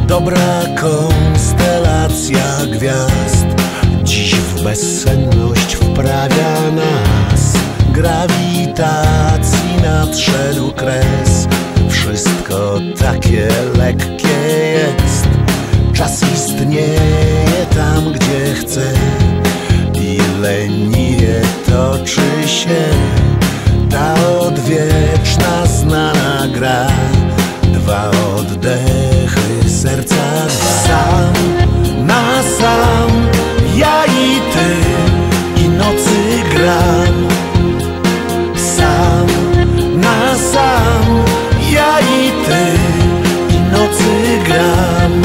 Dobra konstelacja gwiazd dziś w bezsenność wprawia nas. Grawitacji nadszedł kres, wszystko takie lekkie jest. Czas istnieje tam, gdzie chce i leniwie toczy się ta odwieczna znana gra. Dwa oddechy serca dwa. Sam na sam, ja i ty, i nocy gram. Sam na sam, ja i ty, i nocy gram.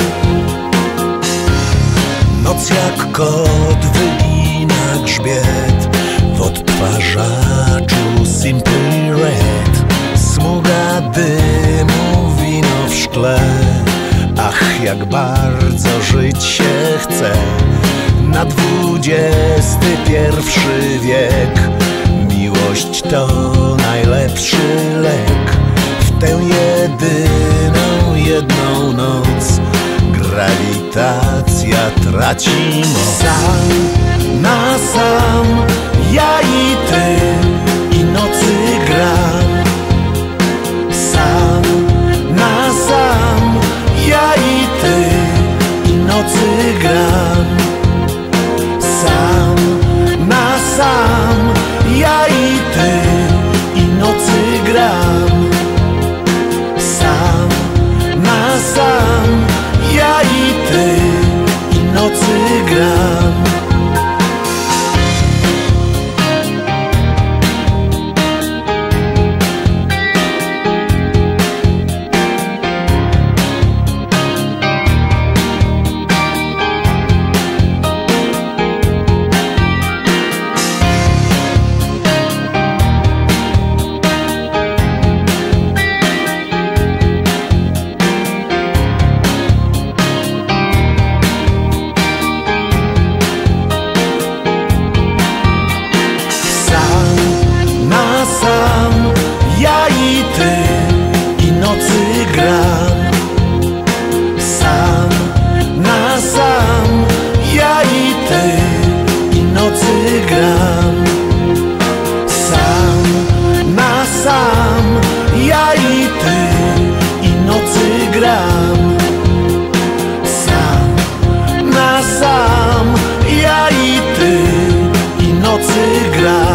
Noc jak kot wygina grzbiet w odtwarzaczu Simply Red. Smuga dymu, wino w szkle. Ach, jak bardzo żyć się chce na XXI wiek. Miłość to najlepszy lek. W tę jedyną, jedną noc grawitacja traci moc. Sam na sam, ja i ty, i nocy gram. Sam na sam, ja i ty, i nocy gram. Sam na sam, ja i ty, i nocy gram. Sam na sam, ja i ty, i nocy gram. Ja i ty, i nocy gram. Sam na sam, ja i ty, i nocy gram. Sam na sam, ja i ty, i nocy gram. Sam na sam, ja i ty, i nocy gram.